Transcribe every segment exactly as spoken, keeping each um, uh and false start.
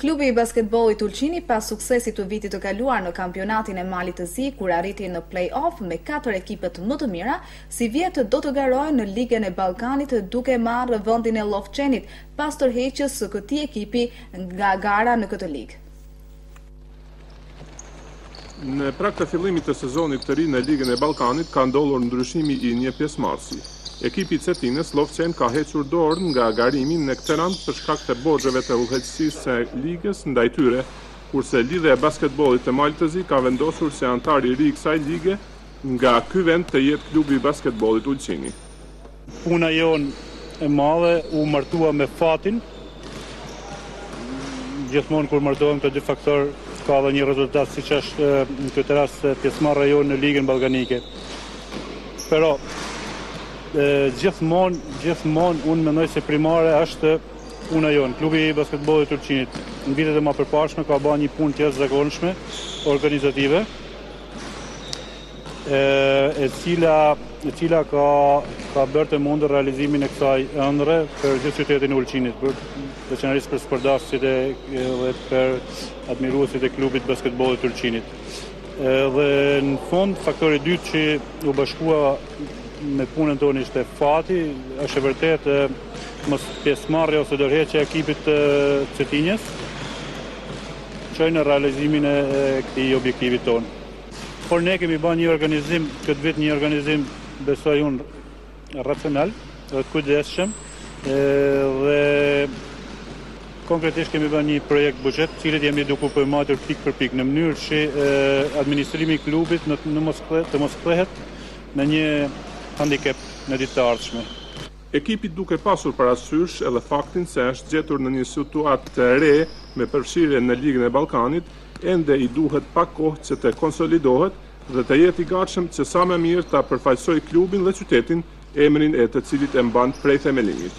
Klubi i basketbollit Ulqini pas suksesit të vitit të kaluar në kampionatin e Malit të Zi, kur arriti në play-off me katër ekipet më të mira, si vjet do të garojë në Ligën e Ballkanit duke marrë vendin e Llofçenit pas tërheqjes së këtij ekipi nga gara në këtë ligë. Në prag të fillimit të sezonit të ri në Ligën e Ballkanit ka ndodhur ndryshimi i një pjesëmarrësi. Ekipi i Cetinës, Llofçen, ka hequr dorë nga garimi në Tiranë për shkak të borxheve të udhëheqësisë së ligës ndaj tyre, kurse Lidhja e Basketbollit të Malit të Zi ka vendosur se antar i ri i kësaj lige nga ky vend të jetë Klubi i Basketbollit Ulqini. Puna jon e madhe u martua me fatin. Gjithmonë kur martohen këto dy faktor ka dhe një rezultat siç është në këtë rast pjesëmarrja jon në Ligën Ballkanike. Pero gjithmonë, gjithmonë unë mendoj se primare është puna jonë. Klubi i basketbollit Ulqinit në vitet e më përparshme ka bërë një punë të jashtëzakonshme organizative, e, e cila e cila ka ka bërë të mundur realizimin e kësaj ëndre për gjithë qytetin e Ulqinit, për veçanërisht për sportafësit e dhe për admiruesit e klubit basketbollit Ulqinit. E, dhe në fund faktori i dytë që u bashkua me punën tonë ishte fati, është e vërtet mos pjesëmarrja ose dorëheqja e ekipit të Cetinës çoi në realizimin e këtij objektivit tonë. Por ne kemi bërë një organizim, këtë vit një organizim, besoj unë, racional, dhe të kujdesshëm, dhe konkretisht kemi bërë një projekt buxhet, cilët jemi duke u përmatur pik për pik, në mënyrë që administrimi i klubit në, në mos, të mos kthehet në një handicap në ditë të ardhshme. Ekipi duke pasur parasysh edhe faktin se është gjetur në një situatë të re me përfshirje në Ligën e Ballkanit, ende i duhet pak kohë që të konsolidohet dhe të jetë i gatshëm që sa më mirë ta përfaqësojë klubin dhe qytetin, emrin e të cilit e mban prej themelimit.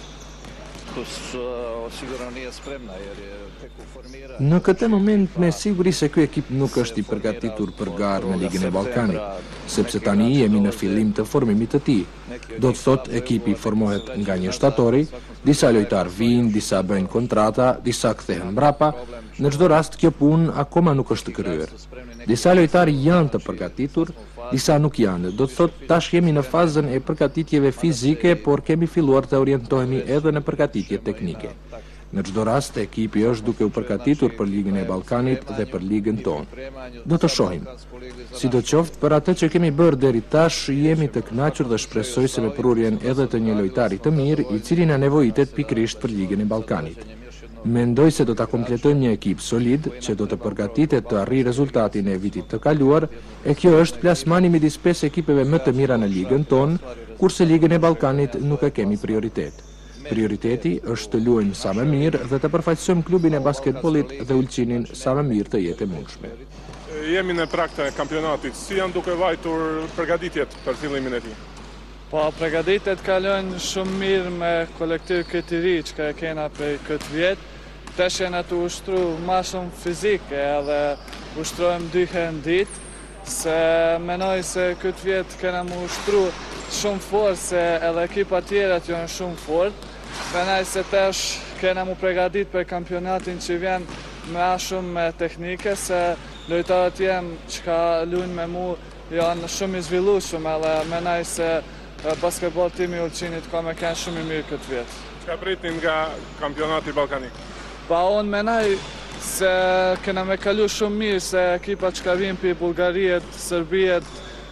Në këtë moment me siguri se ky ekip nuk është i përgatitur për garë në Ligën e Ballkanit, sepse tani jemi në fillim të formimit të tij. Do të thotë ekipi formohet nga një shtatori, disa lojtarë vijnë, disa bëjnë kontrata, disa kthehen mbrapa. Në çdo rast kjo punë akoma nuk është kryer. Disa lojtarë janë të përgatitur, disa nuk janë. Do të thotë tash jemi në fazën e përgatitjeve fizike, por kemi filluar të orientohemi edhe në përgatitje teknike. Në çdo rast, ekipi është duke u përgatitur për Ligën e Ballkanit dhe për ligën tonë. Do të shohim. Sidoqoftë, për atë që kemi bërë deri tash, jemi të kënaqur dhe shpresoj se me prurjen edhe të një lojtari të mirë, i cili na nevojitet pikërisht për Ligën e Ballkanit. Mendoj se do ta kompletojmë një ekip solid që do të përgatitet të arrijë rezultatin e vitit të kaluar, e kjo është plasmani midis pesë ekipeve më të mira në ligën tonë, kurse Ligën e Ballkanit nuk e kemi prioritet. Prioriteti është të luajmë sa më mirë dhe të përfaqësojmë klubin e basketbollit dhe Ulqinin sa më mirë të jetë e mundshme. Jemi në prag të kampionatit, si janë duke vajtur përgatitjet për fillimin e tij? Po, përgatitjet kalojnë shumë mirë me kolektiv këtë i ri që e kena prej këtë vjet. Tash jena të ushtru ma shumë fizike edhe ushtrojmë dy herë në ditë, se menoj se këtë vjet kena mu ushtru shumë fort, se edhe ekipa tjerat janë shumë fort. Menoj se tash kena mu përgatit për kampionatin që vjen me a shumë me teknike, se lojtarët jem që ka luajnë me mu janë shumë i zhvillueshëm, edhe menoj se basketbol timi Ulqinit ka me kënë shumë i mirë këtë vjet. Çka pritin nga kampionati ballkanik? Pa unë menoj se kena me kalu shumë mirë, se ekipa që ka vinë për Bullgarijet, Serbijet,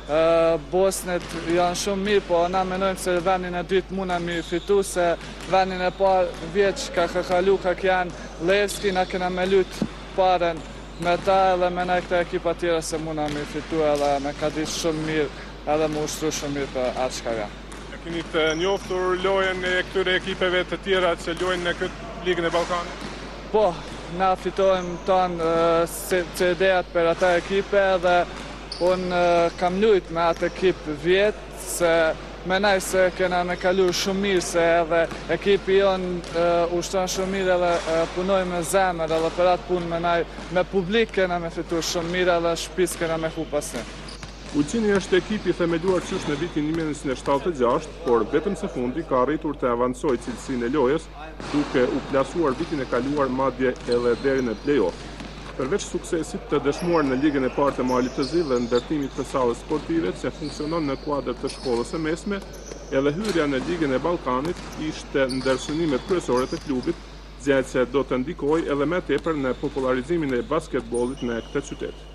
Bosnet janë shumë mirë, po na menojmë se vendin e dytë muna mi fitu, se vendin e parë vjetë që ka kalu ka kjanë Levski, na kena me lutë paren me ta, edhe menoj këta ekipa tjera se muna mi fitu, edhe me ka ditë shumë mirë, edhe më ushtru shumë mirë për atë që ka janë. E keni të njoftur lojën e këtyre ekipeve të tjera që lojnë në këtë Ligën e Ballkanit? Po, na fitojmë tonë C D-at për ata ekipe, dhe unë kam lujt me atë ekip vjetë, se menaj se kena me kalu shumë mirë, se edhe ekipi jonë ushton shumë mirë edhe punoj me zemër, edhe për atë punë menaj me publik kena me fitu shumë mirë, edhe shpis kena me hu pasni. Ulqini është ekipi themeluar qysh në vitin një mijë e njëntëqind e shtatëdhjetë e gjashtë, por vetëm së fundi ka arritur të avancojë cilësinë e lojës, duke u plasuar vitin e kaluar madje edhe deri në play-off. Përveç suksesit të dëshmuar në ligën e parë të Malit të Zi dhe ndërtimit të sallës sportive që funksionon në kuadër të shkollës së mesme, edhe hyrja në ligën e Ballkanit ishte ndër synimet kryesore të klubit, gjë që do të ndikojë edhe më tepër në popularizimin e basketbollit në këtë qytet.